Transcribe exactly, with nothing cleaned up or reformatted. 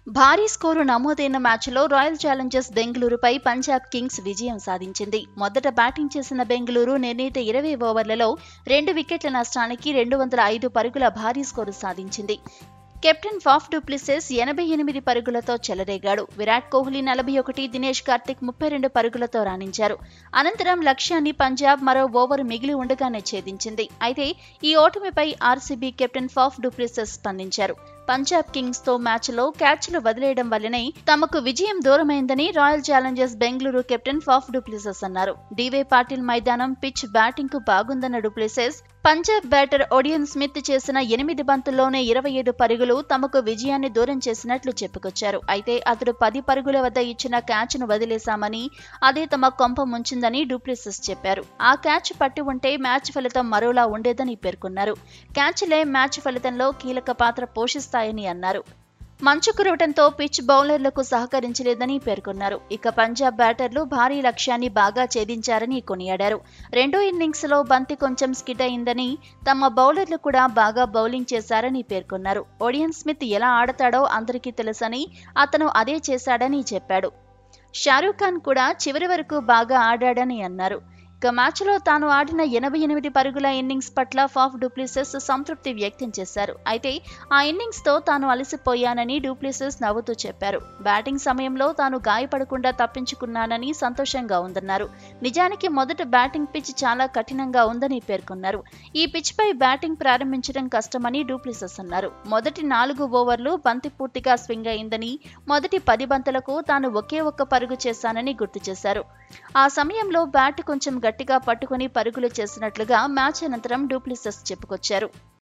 భారీ స్కోరు నమోదైన మ్యాచ్లో రాయల్ ఛాలెంజర్స్ బెంగళూరుపై పంజాబ్ కింగ్స్ విజయం సాధించింది. మొదట బ్యాటింగ్ చేసిన బెంగళూరు నిర్ణీత ఇరవై ఓవర్లలో రెండు వికెట్ల నష్టానికి రెండు వందల ఐదు పరుగుల భారీ స్కోరు సాధించింది. కెప్టెన్ ఫాఫ్ డుప్లిసెస్ ఎనభై ఎనిమిది పరుగులతో చెలరేగాడు. విరాట్ కోహ్లీ నలభై ఒకటి, దినేష్ కార్తిక్ ముప్పై రెండు పరుగులతో రాణించారు. అనంతరం లక్ష్యాన్ని పంజాబ్ మరో ఓవర్ మిగిలి ఉండగానే ఛేదించింది. అయితే ఈ ఓటమిపై ఆర్సీబీ కెప్టెన్ ఫాఫ్ డుప్లిసెస్ స్పందించారు. పంజాబ్ కింగ్స్ తో మ్యాచ్లో క్యాచ్లు వదిలేయడం వల్లనే తమకు విజయం దూరమైందని Royal Challengers Bengaluru captain Faf du Plessis అన్నారు. డీవై పాటిల్ మైదానం పిచ్ బ్యాటింగ్ కు బాగుందన్న du Plessis Punjab batter Odean Smith చేసిన ఎనిమిది బంతుల్లోనే ఇరవై ఐదు పరుగులు తమకు విజయాన్ని దూరం చేసినట్లు చెప్పుకొచ్చారు. అయితే అతడు పది పరుగుల వద్ద ఇచ్చిన క్యాచ్ ను వదిలేశామని, అదే తమ కొంప ముంచిందని డుప్లిసెస్ చెప్పారు. ఆ క్యాచ్ పట్టి ఉంటే మ్యాచ్ ఫలితం మరోలా ఉండేదని పేర్కొన్నారు. క్యాచ్లే మ్యాచ్ ఫలితంలో కీలక పాత్ర పోషిస్తాయని అన్నారు. మంచు కురవటంతో పిచ్ బౌలర్లకు సహకరించలేదని పేర్కొన్నారు. ఇక పంజాబ్ బ్యాటర్లు భారీ లక్ష్యాన్ని బాగా ఛేదించారని కొనియాడారు. రెండో ఇన్నింగ్స్ లో బంతి కొంచెం స్కిడ్ అయిందని, తమ బౌలర్లు కూడా బాగా బౌలింగ్ చేశారని పేర్కొన్నారు. ఓడియన్ స్మిత్ ఎలా ఆడతాడో అందరికీ తెలుసని, అతను అదే చేశాడని చెప్పాడు. షారూక్ ఖాన్ కూడా చివరి వరకు బాగా ఆడాడని అన్నారు. ఇక మ్యాచ్లో తాను ఆడిన ఎనభై ఎనిమిది పరుగుల ఇన్నింగ్స్ పట్ల ఫాఫ్ డుప్లిసెస్ సంతృప్తి వ్యక్తం చేశారు. అయితే ఆ ఇన్నింగ్స్ తో తాను అలసిపోయానని డుప్లిసెస్ నవ్వుతూ చెప్పారు. బ్యాటింగ్ సమయంలో తాను గాయపడకుండా తప్పించుకున్నానని సంతోషంగా ఉందన్నారు. నిజానికి మొదట బ్యాటింగ్ పిచ్ చాలా కఠినంగా ఉందని పేర్కొన్నారు. ఈ పిచ్ పై బ్యాటింగ్ ప్రారంభించడం కష్టమని డుప్లిసెస్ అన్నారు. మొదటి నాలుగు ఓవర్లు బంతి పూర్తిగా స్వింగ్ అయిందని, మొదటి పది బంతులకు తాను ఒకే ఒక్క పరుగు చేశానని గుర్తు చేశారు. ఆ సమయంలో బ్యాట్ కొంచెం గట్టిగా పట్టుకుని పరుగులు చేసినట్లుగా మ్యాచ్ అనంతరం డుప్లిసెస్ చెప్పుకొచ్చారు.